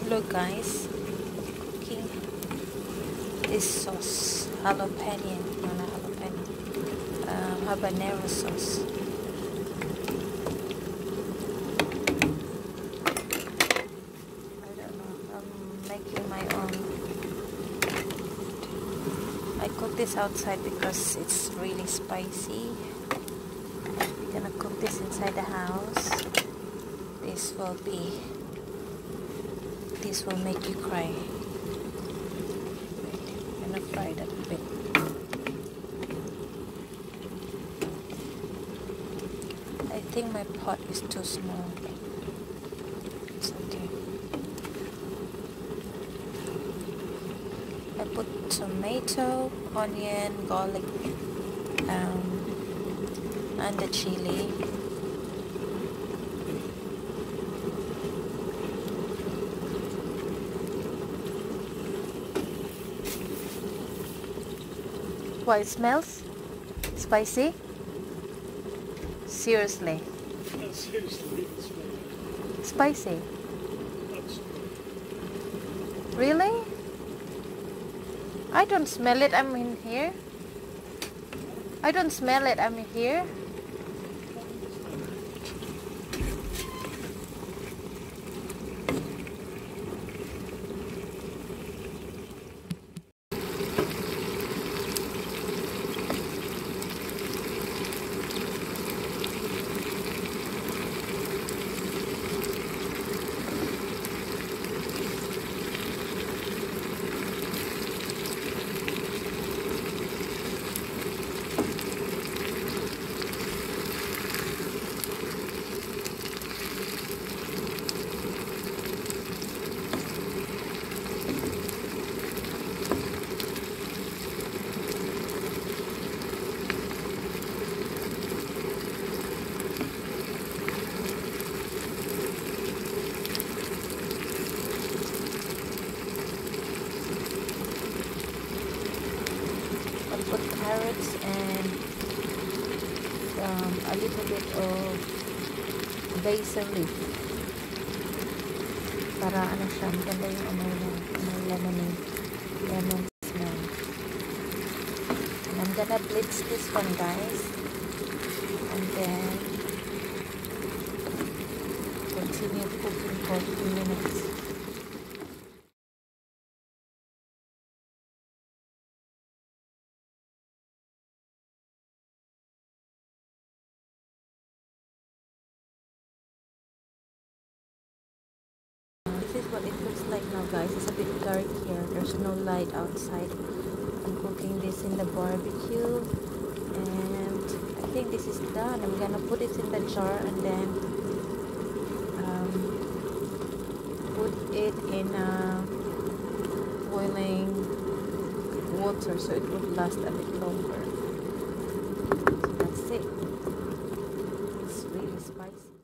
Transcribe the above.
Look guys, cooking this sauce, jalapeno, no, not jalapeno, habanero sauce. I don't know, I'm making my own. I cook this outside because it's really spicy. We're gonna cook this inside the house. This will make you cry. I'm gonna fry that a bit. I think my pot is too small. It's okay. I put tomato, onion, garlic, and the chili. What, it smells spicy? Seriously? No, seriously, it smells Spicy? absolutely. Really? I don't smell it, I'm in here. I don't smell it, I'm in here. Put carrots and a little bit of basil leaf para ano siya, maganda yung amoy niya, may lemon smell. And I'm gonna blitz this one guys, and then continue cooking for 2 minutes. This is what it looks like now guys. It's a bit dark here. There's no light outside. I'm cooking this in the barbecue and I think this is done. I'm gonna put it in the jar and then put it in boiling water so it would last a bit longer. So that's it. It's really spicy.